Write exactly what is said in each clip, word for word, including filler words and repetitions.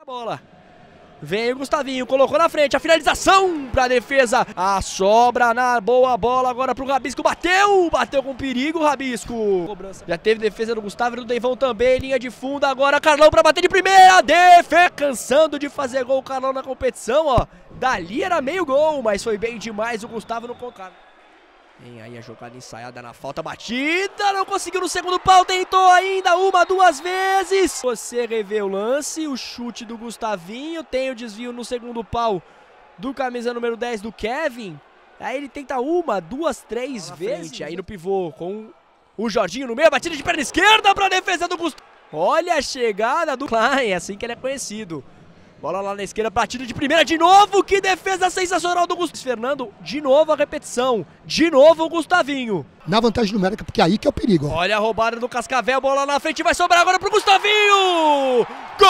Bola. Vem o Gustavinho, colocou na frente, a finalização pra defesa. A sobra na boa bola agora pro Rabisco, bateu, bateu com perigo o Rabisco. Já teve defesa do Gustavo e do Deivão também, linha de fundo agora, Carlão pra bater de primeira, defesa. Cansando de fazer gol o Carlão na competição, ó. Dali era meio gol, mas foi bem demais o Gustavo no contato. Vem aí a jogada ensaiada na falta, batida, não conseguiu no segundo pau, tentou ainda uma, duas vezes. Você revê o lance, o chute do Gustavinho, tem o desvio no segundo pau do camisa número dez do Kevin. Aí ele tenta uma, duas, três vezes. Frente, aí no pivô com o Jorginho no meio, batida de perna esquerda para a defesa do Gustavo. Olha a chegada do Klein, é assim que ele é conhecido. Bola lá na esquerda, batida de primeira de novo, que defesa sensacional do Gustavo. Fernando, de novo a repetição, de novo o Gustavinho. Na vantagem numérica, porque aí que é o perigo. Ó. Olha a roubada do Cascavel, bola na frente, vai sobrar agora pro Gustavinho! Gol!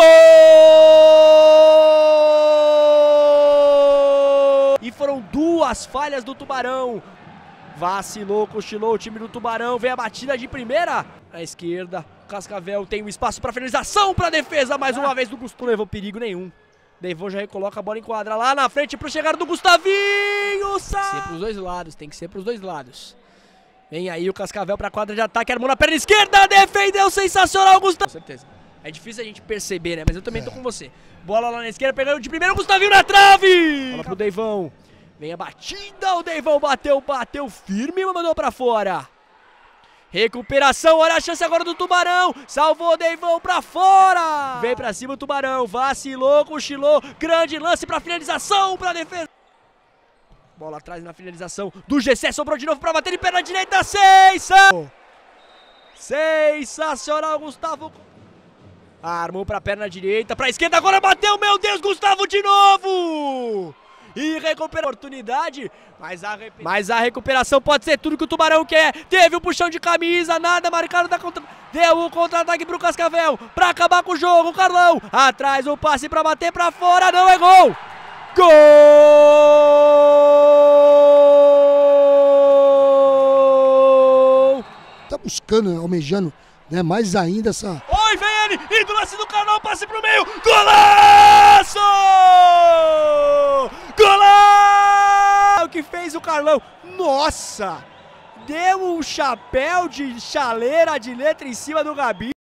E foram duas falhas do Tubarão. Vacilou, cochilou o time do Tubarão, vem a batida de primeira. Na esquerda, Cascavel tem um espaço para finalização, para defesa, mais uma vez do Gustavo. Não levou perigo nenhum. Deivão já recoloca a bola em quadra lá na frente pro chegar do Gustavinho. Sai! Tem que ser pros dois lados, tem que ser pros dois lados. Vem aí o Cascavel pra quadra de ataque, armou na perna esquerda, defendeu, sensacional, Gustavo. Com certeza. É difícil a gente perceber, né? Mas eu também tô com você. Bola lá na esquerda, pegando de primeiro, o Gustavinho na trave! Bola pro Deivão. Vem a batida, o Deivão bateu, bateu firme e mandou pra fora. Recuperação, olha a chance agora do Tubarão, salvou o Deivão pra fora. Vem pra cima o Tubarão, vacilou, cochilou, grande lance pra finalização, pra defesa. Bola atrás na finalização do G C, sobrou de novo pra bater de perna direita, sensacional. Sensacional, Gustavo. Armou pra perna direita, pra esquerda, agora bateu, meu Deus, Gustavo de novo. E recupera a oportunidade, mas a, mas a recuperação pode ser tudo que o Tubarão quer. Teve o um puxão de camisa, nada marcado da contra... Deu o contra-ataque pro Cascavel, pra acabar com o jogo, o Carlão. Atrás o passe pra bater pra fora, não é gol! Gol! Tá buscando, almejando, né, mais ainda essa... Oi, vem ele, e do lance do Carlão, passe pro meio, golaço! Golaço! O que fez o Carlão? Nossa! Deu um chapéu de chaleira de letra em cima do Gabi.